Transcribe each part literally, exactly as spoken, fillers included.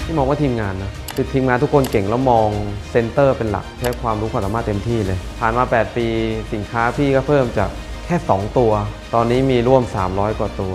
ที่มองว่าทีมงานนะคือทีมงานทุกคนเก่งแล้วมองเซนเตอร์เป็นหลักใช้ความรู้ความสามารถเต็มที่เลยผ่านมาแปดปีสินค้าพี่ก็เพิ่มจากแค่สองตัวตอนนี้มีร่วมสามร้อยกว่าตัว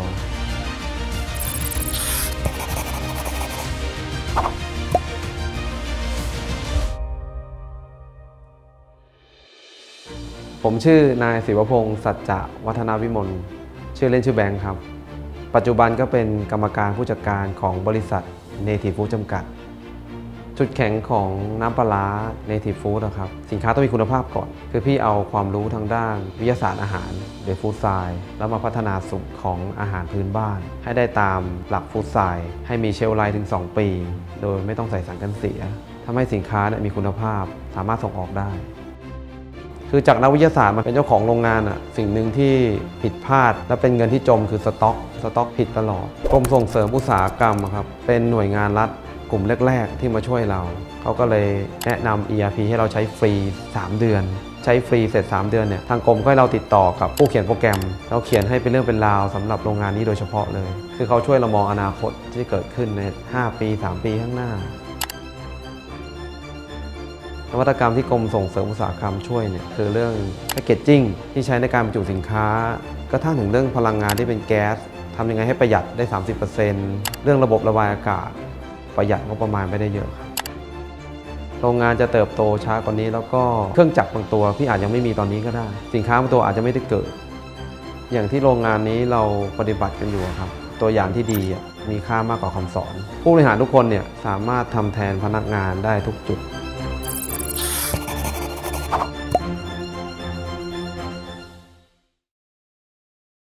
ผมชื่อนายศิวพงศ์สัจจะวัฒนวิมลชื่อเล่นชื่อแบงค์ครับปัจจุบันก็เป็นกรรมการผู้จัดการของบริษัท Native Food จำกัดจุดแข็งของน้ำปลาร้า Native Food นะครับสินค้าต้องมีคุณภาพก่อนคือพี่เอาความรู้ทางด้านวิทยาศาสตร์อาหารหรือฟู้ดไซน์แล้วมาพัฒนาสูตรของอาหารพื้นบ้านให้ได้ตามหลักฟู้ดไซน์ให้มีเชลฟ์ไลฟ์ถึงสองปีโดยไม่ต้องใส่สารกันเสียทำให้สินค้ามีคุณภาพสามารถส่งออกได้คือจากนักวิทยาศาสตร์มาเป็นเจ้าของโรงงานอ่ะสิ่งหนึ่งที่ผิดพลาดและเป็นเงินที่จมคือสต็อกสต็อกผิดตลอดกรมส่งเสริมอุตสาหกรรมครับเป็นหน่วยงานรัฐกลุ่มแรกๆที่มาช่วยเราเขาก็เลยแนะนำ อี อาร์ พี ให้เราใช้ฟรีสามเดือนใช้ฟรีเสร็จสามเดือนเนี่ยทางกรมก็ให้เราติดต่อกับผู้เขียนโปรแกรมเราเขียนให้เป็นเรื่องเป็นราวสำหรับโรงงานนี้โดยเฉพาะเลยคือเขาช่วยเรามองอนาคตที่เกิดขึ้นในห้าปีสามปีข้างหน้านวัตกรรมที่กรมส่งเสริมอุตสาหกรรมช่วยเนี่ยคือเรื่องแพคเกจจิ้งที่ใช้ในการบรรจุสินค้ากระทั่งถึงเรื่องพลังงานที่เป็นแก๊สทำยังไงให้ประหยัดได้ สามสิบเปอร์เซ็นต์ เรื่องระบบระบายอากาศประหยัดงบประมาณไม่ได้เยอะครับโรงงานจะเติบโตช้ากว่านี้แล้วก็เครื่องจักรบางตัวพี่อาจยังไม่มีตอนนี้ก็ได้สินค้าบางตัวอาจจะไม่ได้เกิดอย่างที่โรงงานนี้เราปฏิบัติกันอยู่ครับตัวอย่างที่ดีมีค่ามากกว่าคำสอนผู้บริหารทุกคนเนี่ยสามารถทำแทนพนักงานได้ทุกจุด